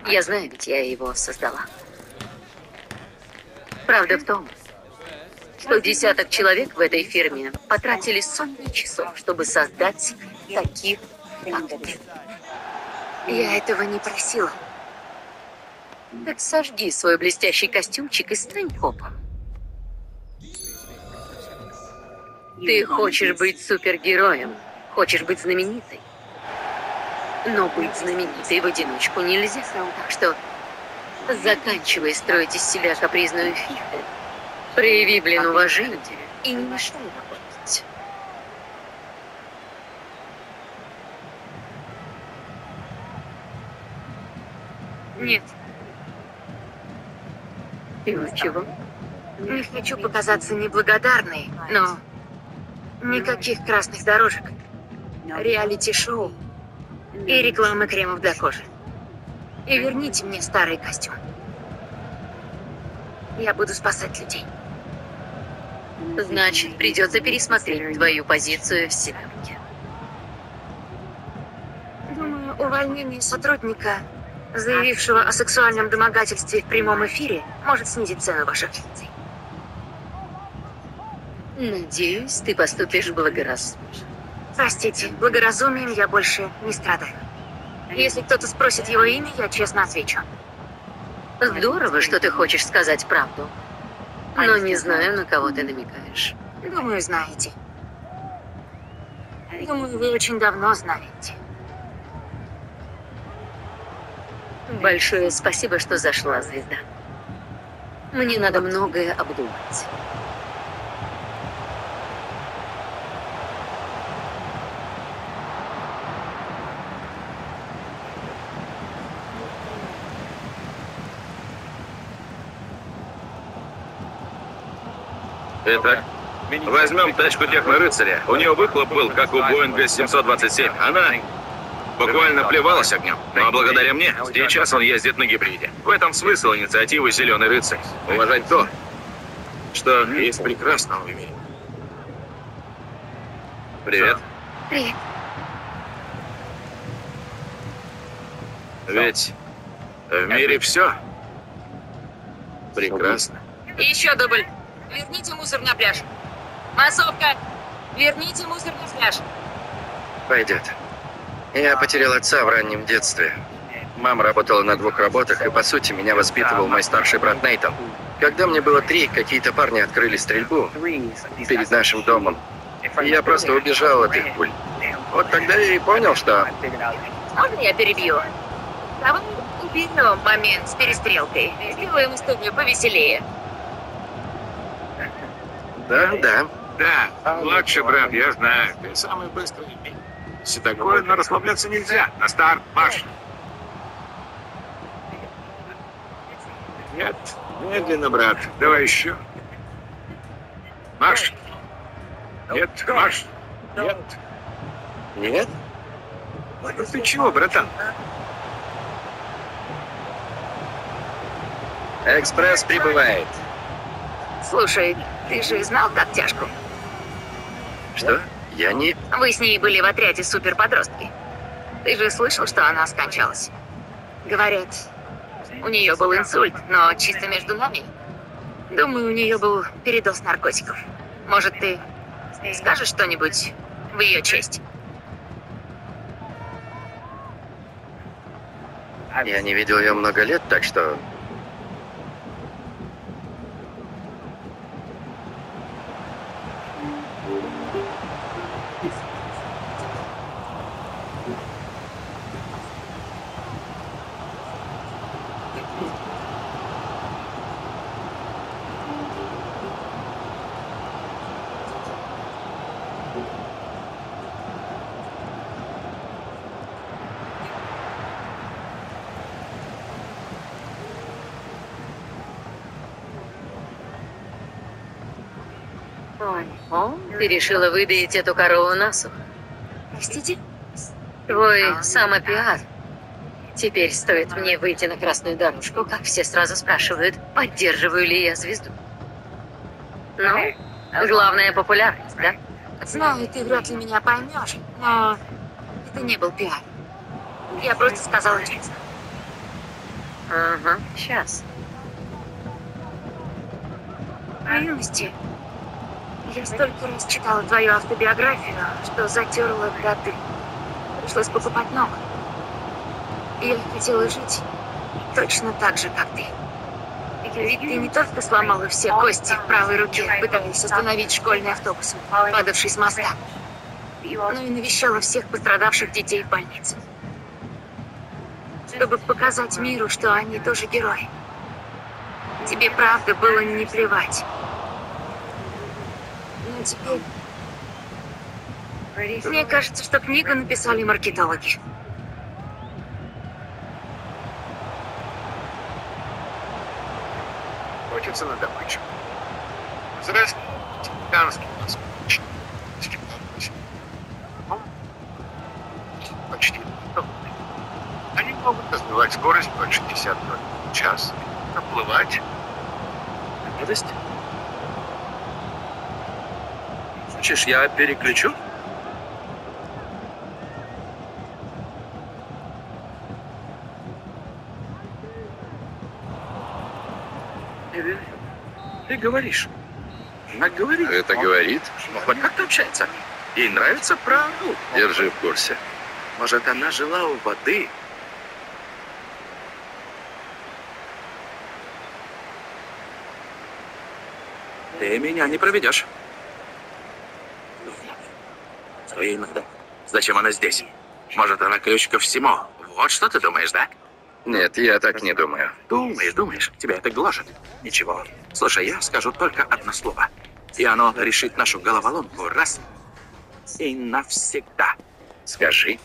Я знаю, ведь я его создала. Правда в том, что десяток человек в этой фирме потратили сотни часов, чтобы создать таких, как ты. Я этого не просила. Так сожги свой блестящий костюмчик и стань копом. Ты хочешь быть супергероем, хочешь быть знаменитой. Но быть знаменитой в одиночку нельзя. Так что заканчивай строить из себя капризную фифу. Прояви, блин, уважение и не мешай работать. Нет. Чего? Не хочу показаться неблагодарной, но никаких красных дорожек, реалити-шоу и рекламы кремов для кожи. И верните мне старый костюм. Я буду спасать людей. Значит, придется пересмотреть твою позицию в семерке. Думаю, увольнение сотрудника, заявившего о сексуальном домогательстве в прямом эфире, может снизить цену ваших акций. Надеюсь, ты поступишь благоразумно. Простите, благоразумием я больше не страдаю. Если кто-то спросит его имя, я честно отвечу. Здорово, что ты хочешь сказать правду. Но не знаю, на кого ты намекаешь. Думаю, знаете. Думаю, вы очень давно знаете. Большое спасибо, что зашла, звезда. Мне надо многое обдумать. Итак, возьмем тачку техно-рыцаря. У нее выхлоп был, как у Боинга 727. Она буквально плевалась огнем. Но благодаря мне, сейчас он ездит на гибриде. В этом смысл инициативы «Зеленый рыцарь». Уважать то, что есть прекрасного в мире. Привет. Привет. Ведь в мире все прекрасно. Еще дубль. Верните мусор на пляж. Массовка! Верните мусор на пляж. Пойдет. Я потерял отца в раннем детстве. Мама работала на 2 работах, и по сути меня воспитывал мой старший брат Нейтан. Когда мне было 3, какие-то парни открыли стрельбу перед нашим домом. И я просто убежал от их пуль. Вот тогда я и понял, что... Можно я перебью? Давай уберем момент с перестрелкой. Сделаем историю повеселее. Да. Да, младший брат, я знаю. Ты самый быстрый. Все такое, но расслабляться нельзя. На старт, марш! Нет, медленно, брат. Давай еще. Марш! Нет, марш! Нет. Нет? Ну ты чего, братан? Экспресс прибывает. Слушай, ты же знал, как тяжко? Что? Я не... Вы с ней были в отряде суперподростки. Ты же слышал, что она скончалась? Говорят, у нее был инсульт, но чисто между нами. Думаю, у нее был передоз наркотиков. Может, ты скажешь что-нибудь в ее честь? Я не видел ее много лет, так что... О, ты решила выдаить эту корову насухо. Простите? Твой самопиар. Теперь стоит мне выйти на красную дорожку, как все сразу спрашивают, поддерживаю ли я звезду. Ну, главная популярность, да? Знаю, ты вряд ли меня поймешь, но это не был пиар. Я просто сказала честно. Ага, сейчас. В юности я столько раз читала твою автобиографию, что затерла даты. Пришлось покупать новую. Я хотела жить точно так же, как ты. Ведь ты не только сломала все кости в правой руке, пытаясь остановить школьный автобус, падавший с моста, но и навещала всех пострадавших детей в больнице. Чтобы показать миру, что они тоже герои. Тебе правда было не плевать. Но теперь... Мне кажется, что книгу написали маркетологи. Охотятся на добычу. Здравствуйте, дамский москвич. Почти. Они могут развивать скорость до 60 миль в час, наплывать. Радость? Хочешь, я переключу? Ты говоришь. Она говорит. Это говорит? Ну, хоть как-то общается. Ей нравится про... Держи в курсе. Может, она жила у воды? Ты меня не проведешь. Стой иногда. Зачем она здесь? Может, она ключ ко всему? Вот что ты думаешь, да? Нет, я так не думаю. Думаешь, тебя это гложет. Ничего. Слушай, я скажу только одно слово. И оно решит нашу головоломку раз и навсегда. Скажи.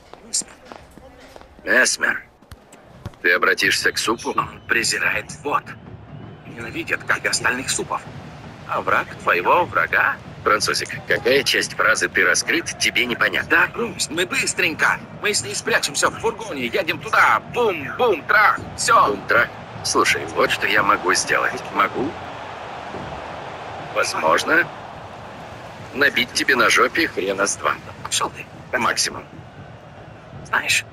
Эсмер. Ты обратишься к супу? Он презирает вод. Ненавидит, как и остальных супов. А враг твоего врага? Французик, какая часть фразы «ты раскрыт» тебе непонятна? Да, брось, мы быстренько. Мы с ней спрячемся в фургоне, едем туда. Бум-бум, трах, все. Бум-трах. Слушай, вот что я могу сделать. Могу? Возможно, набить тебе на жопе хрена с два. Пошел ты. Максимум. Знаешь,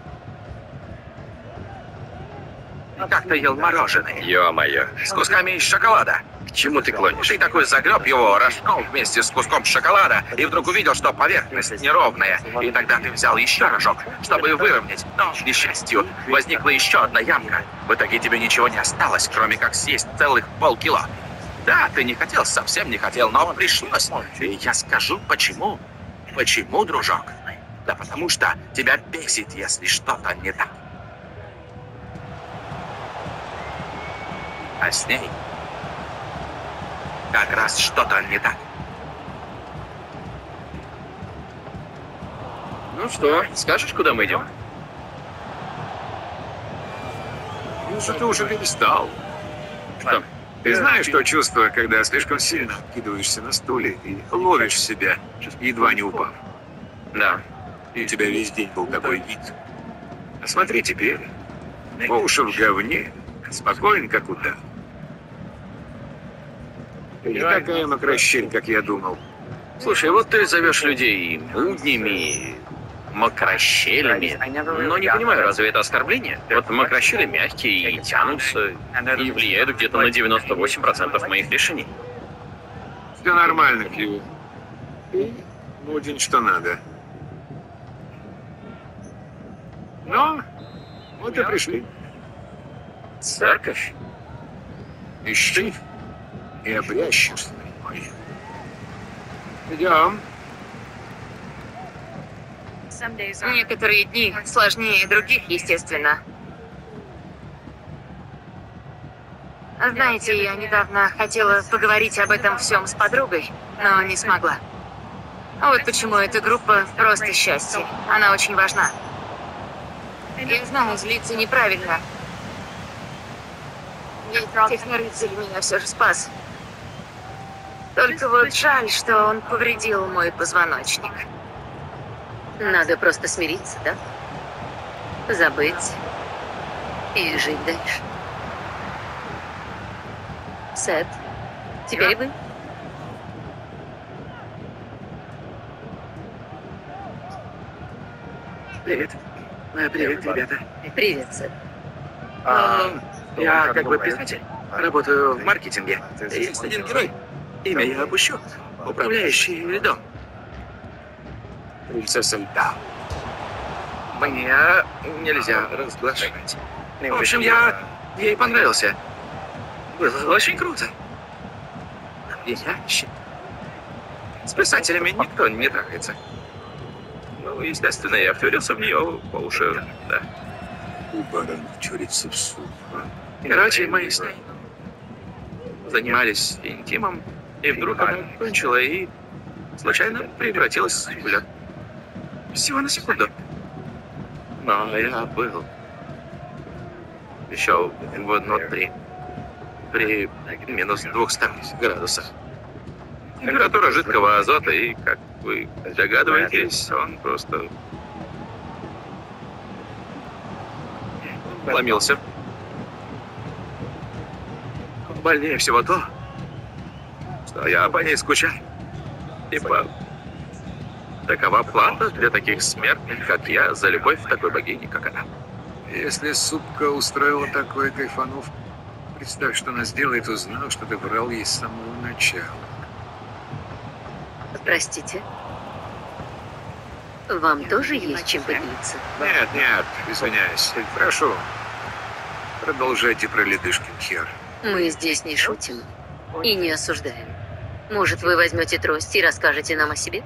как ты ел мороженое? Ё-моё. С кусками из шоколада. К чему ты клонишь? Ты такой загреб его рожком вместе с куском шоколада и вдруг увидел, что поверхность неровная. И тогда ты взял еще рожок, чтобы выровнять. Но, к несчастью, возникла еще одна ямка. В итоге тебе ничего не осталось, кроме как съесть целых полкило. Да, ты не хотел, совсем не хотел, но пришлось. И я скажу, почему. Почему, дружок? Да потому что тебя бесит, если что-то не так. А с ней как раз что-то не так. Ну что, скажешь, куда мы идем? Ну, что ты уже перестал. Что? Ты знаешь то чувство, когда слишком сильно кидаешься на стуле и ловишь себя, едва не упав. Да. И у тебя весь день был такой вид. А смотри теперь. По уши в говне, спокоен, как удав. Не такая мокрощель, как я думал. Слушай, вот ты зовешь людей муднями, мокрощелями. Но не понимаю, разве это оскорбление? Вот мокрощели мягкие и тянутся, и влияют где-то на 98% моих решений. Все нормально, Кью. Ты мудень, что надо. Но вот и пришли. Церковь? Ищи и обрящешься, мой. Идем. Некоторые дни сложнее других, естественно. Знаете, я недавно хотела поговорить об этом всем с подругой, но не смогла. Вот почему эта группа просто счастье. Она очень важна. Я знаю, злиться неправильно. Ведь технорыцарь меня все же спас. Только вот жаль, что он повредил мой позвоночник. Надо просто смириться, да? Забыть и жить дальше. Сет, теперь вы. Привет. Привет, ребята. Привет, Сет. Я как бы писатель. Работаю в маркетинге. Есть один герой. Имя я опущу. Управляющий льдом. Принцесса льда. Мне нельзя разглашать. В общем, я ей понравился. Было очень круто. Настояще. С писателями никто не трахается. Ну, естественно, я втюрился в нее по уши, да. У барана чурится в суп. Короче, мы с ней занимались интимом, и вдруг она кончила и случайно превратилась в лед. Всего на секунду. Но я был еще внутри, при минус 200 градусах. Температура жидкого азота, и, как вы догадываетесь, он просто ломился. Больнее всего то, что я по ней скучаю. Типа, такова плата для таких смертных, как я, за любовь к такой богине, как она. Если супка устроила такое, кайфанув, представь, что она сделает, узнав, что ты врал ей с самого начала. Простите. Вам тоже есть чем поделиться? Нет, нет, извиняюсь. Прошу. Продолжайте про ледышкин хер. Мы здесь не шутим и не осуждаем. Может, вы возьмете трость и расскажете нам о себе?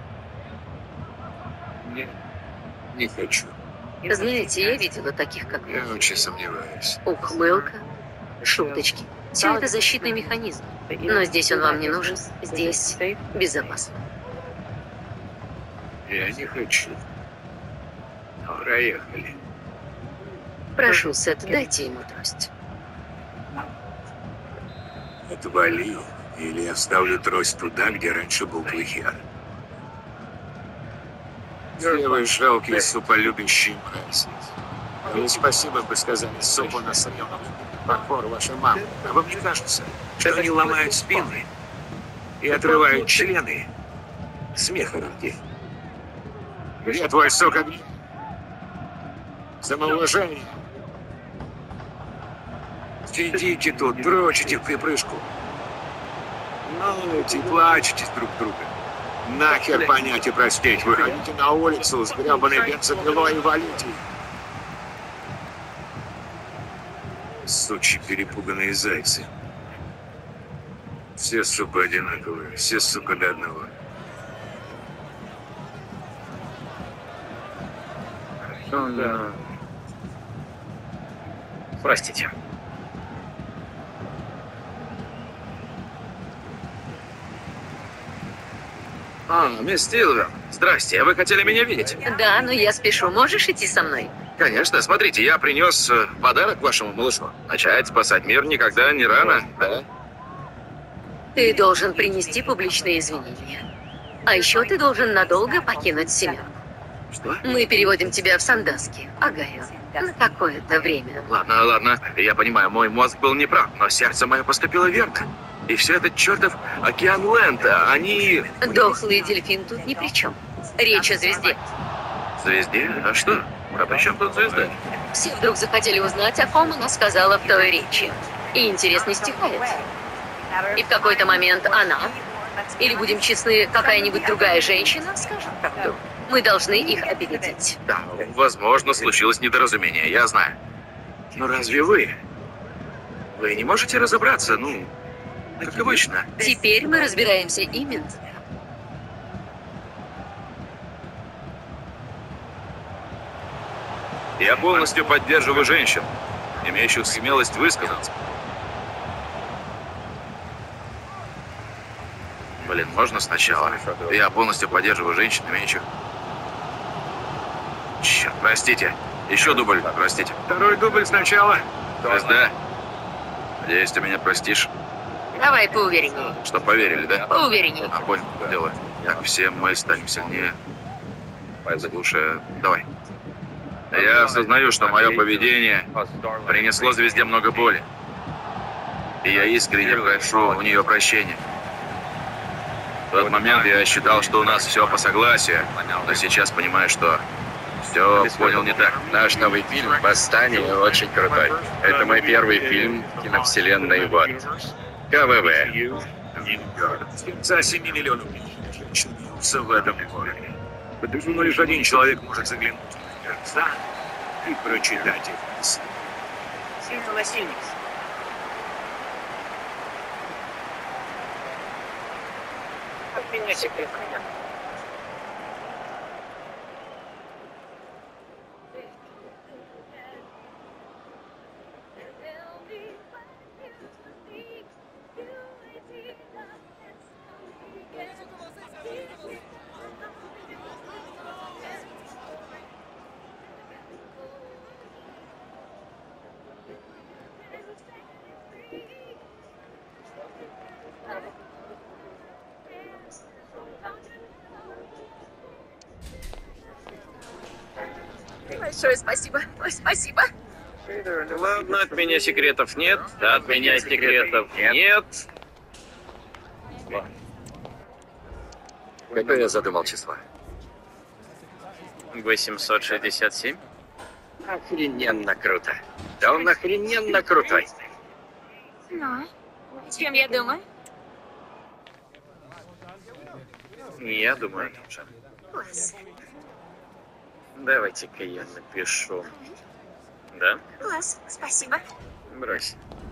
Нет, не хочу. Знаете, я видела таких, как Я вы. очень сомневаюсь. Ухмылка, шуточки. Все это защитный механизм. Но здесь он вам не нужен. Здесь безопасно. Я не хочу. Проехали. Прошу, Сет, дайте ему трость. Отвали, или я вставлю трость туда, где раньше был Клыхер. Все вы жалкие суполюбящие мрази. И спасибо бы сказали, супу на соленом. Похор ваша мама. А вам не кажется, что они ломают спины и отрывают члены смеха ради? Где твой сок огня? Самоуважение. Сидите тут, дрочите в припрыжку. Ноете, плачете друг друга. Нахер понять и простить. Выходите на улицу с гребаной бензопилой и валите. Сучьи перепуганные зайцы. Все, сука, одинаковые. Все, сука, до одного. Простите. Мисс Тилвер, здрасте, вы хотели меня видеть? Да, но я спешу. Можешь идти со мной? Конечно, смотрите, я принес подарок вашему малышу. Начать спасать мир никогда не рано, да? Ты должен принести публичные извинения. А еще ты должен надолго покинуть семью. Что? Мы переводим тебя в Сандаски, Огайо, на какое-то время. Ладно, ладно, я понимаю, мой мозг был неправ, но сердце мое поступило верно. И все это чертов океан Лэнта, они... Дохлый дельфин тут ни при чем. Речь о звезде. Звезде? А что? А при чем тут звезда? Все вдруг захотели узнать, о ком она сказала в той речи. И интерес не стихает. И в какой-то момент она, или будем честны, какая-нибудь другая женщина, скажет правду. Мы должны их опередить. Да, возможно, случилось недоразумение, я знаю. Но разве вы? Вы не можете разобраться, ну, как обычно. Теперь мы разбираемся именно. Я полностью поддерживаю женщин, имеющих смелость высказаться. Блин, можно сначала? Я полностью поддерживаю женщин, имеющих... Черт, простите. Еще дубль, простите. Второй дубль сначала. Звезда. Надеюсь, ты меня простишь. Давай поувереннее. Что, поверили, да? Поувереннее. А, понял, дело. Как все мы станем сильнее. Заглушая. Давай. Я осознаю, что мое поведение принесло звезде много боли. И я искренне прошу у нее прощения. В тот момент я считал, что у нас все по согласию, но сейчас понимаю, что Все понял не так. Наш новый фильм «Восстание» очень крутой. Это мой первый фильм киновселенной «Вот». КВВ. За 7 миллионов женщин бьются в этом городе. Но лишь один человек может заглянуть в сердца и прочитать их мысли. Большое спасибо. Ой, спасибо. Ладно, от меня секретов нет. От меня секретов нет. Какое я задумал число? 867. Охрененно круто. Да он охрененно крутой. Ну, о чем я думаю? Я думаю, о том же. Класс. Давайте-ка я напишу. Да? Класс. Спасибо. Брось.